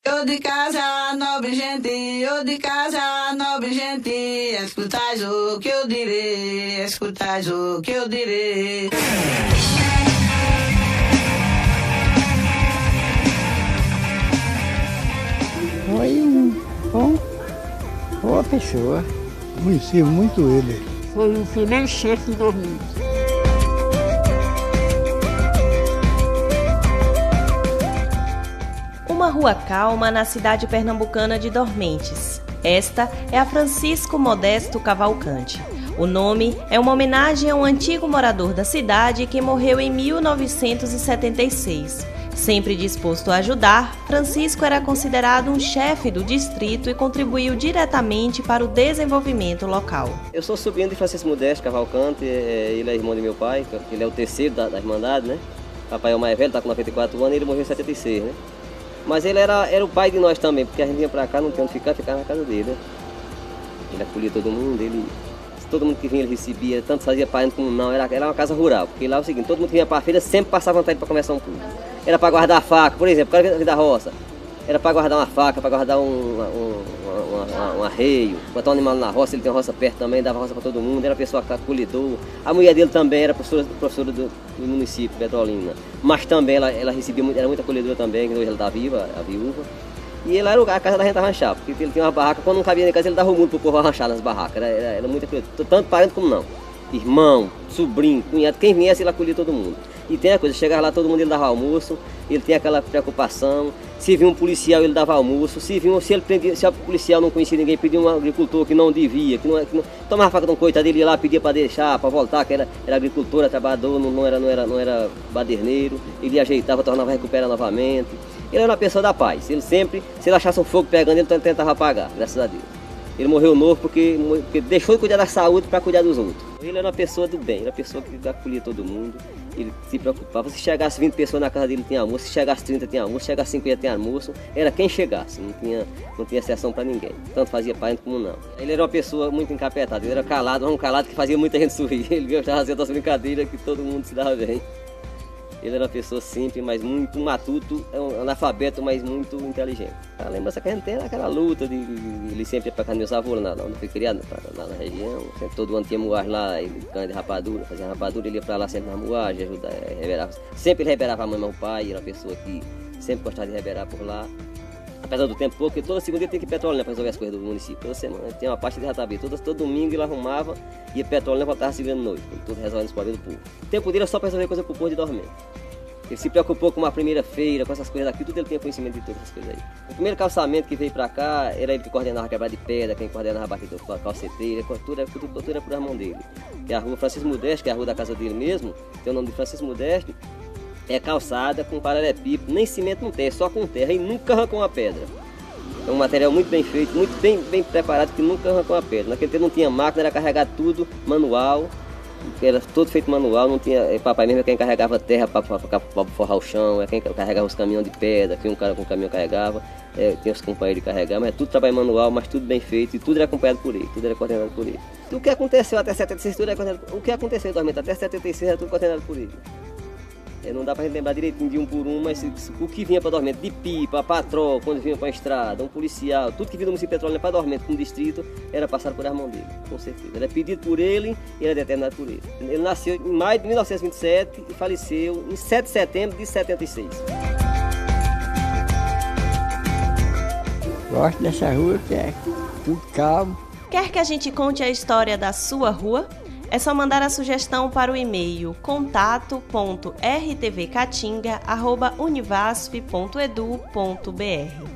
Eu de casa, nobre gente, eu de casa, nobre gente, escutais o que eu direi, escutais o que eu direi. Foi boa pessoa. Conheci muito ele. Foi o primeiro chefe de dormir. Uma rua calma na cidade pernambucana de Dormentes. Esta é a Francisco Modesto Cavalcante. O nome é uma homenagem a um antigo morador da cidade que morreu em 1976. Sempre disposto a ajudar, Francisco era considerado um chefe do distrito e contribuiu diretamente para o desenvolvimento local. Eu sou sobrinho de Francisco Modesto Cavalcante, ele é irmão de meu pai, ele é o terceiro da Irmandade, né? Papai é o mais velho, está com 94 anos e ele morreu em 76, né? Mas ele era o pai de nós também, porque a gente vinha para cá, não tinha onde ficar, ficava na casa dele, né? Ele acolhia todo mundo, todo mundo que vinha ele recebia, tanto fazia parente como não, era uma casa rural, porque lá é o seguinte, todo mundo que vinha para a feira sempre passava vontade para conversar um pouco. Era para guardar a faca, por exemplo, o cara da roça, era para guardar uma faca, para guardar um arreio, botar um animal na roça, ele tem uma roça perto também, dava roça para todo mundo, era pessoa acolhedor. A mulher dele também era professora do município, Petrolina, mas também ela recebia, era muito acolhedora também, que hoje ela está viva, a viúva. E ele era a casa da gente arranchar, porque ele tinha uma barraca, quando não cabia na casa ele dava o mundo para o povo arranchar nas barracas, era muito acolhedor, tanto parente como não. Irmão, sobrinho, cunhado, quem viesse ele acolhia todo mundo. E tem a coisa, chegava lá todo mundo, ele dava almoço, ele tinha aquela preocupação, se vinha um policial ele dava almoço, se o policial não conhecia ninguém, pedia um agricultor que não devia, que não tomava faca de um coitado, ele ia lá, pedia para deixar, para voltar, que era agricultor, era trabalhador, não era baderneiro, ele ajeitava, tornava a recuperar novamente. Ele era uma pessoa da paz, se ele achasse um fogo pegando, ele tentava apagar, graças a Deus. Ele morreu novo porque deixou de cuidar da saúde para cuidar dos outros. Ele era uma pessoa do bem, era uma pessoa que acolhia todo mundo, ele se preocupava. Se chegasse 20 pessoas na casa dele, tinha almoço, se chegasse 30, tinha almoço, se chegasse 50, tinha almoço, era quem chegasse, não tinha exceção para ninguém, tanto fazia parente como não. Ele era uma pessoa muito encapetada, ele era calado, mas um calado que fazia muita gente sorrir, ele gostava de fazer das brincadeiras que todo mundo se dava bem. Ele era uma pessoa simples, mas muito matuto, analfabeto, mas muito inteligente. A lembrança que a gente tem era aquela luta de ele sempre ia para casa dos meus avós, onde foi criado, lá na região. Sempre, todo ano tinha moagem lá, ele cana de rapadura, fazia rapadura, ele ia para lá sempre na moagem, sempre ele reverava a mãe e o pai, era uma pessoa que sempre gostava de reverar por lá. Apesar do tempo pouco, porque toda segunda ele tinha que ir Petrolina para resolver as coisas do município, toda semana. Tinha uma parte de Jatabi, todo domingo ele arrumava, ia Petrolina e voltava segunda noite, tudo resolvendo os problemas do povo. O tempo dele era só para resolver coisa para o povo de Dormentes. Ele se preocupou com uma primeira feira, com essas coisas aqui, tudo ele tinha conhecimento de todas essas coisas aí. O primeiro calçamento que veio para cá, era ele que coordenava a quebrada de pedra, quem coordenava a batida com a calceteira, tudo era por mão dele. Que é a rua Francisco Modesto, que é a rua da casa dele mesmo, tem o nome de Francisco Modesto, é calçada com paralelepípedo, nem cimento não tem, é só com terra e nunca arrancou uma pedra. É um material muito bem feito, muito bem preparado, que nunca arrancou uma pedra. Naquele tempo não tinha máquina, era carregar tudo manual, era todo feito manual, não tinha. Papai mesmo é quem carregava terra para forrar o chão, é quem carregava os caminhões de pedra, que um cara com o caminhão carregava, tinha os companheiros de carregar, mas é tudo trabalho manual, mas tudo bem feito e tudo era acompanhado por ele, tudo era coordenado por ele. O que aconteceu até 76, tudo era coordenado. O que aconteceu em Dormentes até 76 era tudo coordenado por ele. Não dá para gente lembrar direitinho de um por um, mas o que vinha para Dormentes, de pipa, patrol, quando vinha para a estrada, um policial, tudo que vinha do município de Petrolina para Dormentes, com distrito, era passado por as mãos dele, com certeza. Era pedido por ele e era determinado por ele. Ele nasceu em maio de 1927 e faleceu em 7 de setembro de 76. Gosto dessa rua que é tudo calmo. Quer que a gente conte a história da sua rua? É só mandar a sugestão para o e-mail contato.rtvcatinga@univasf.edu.br.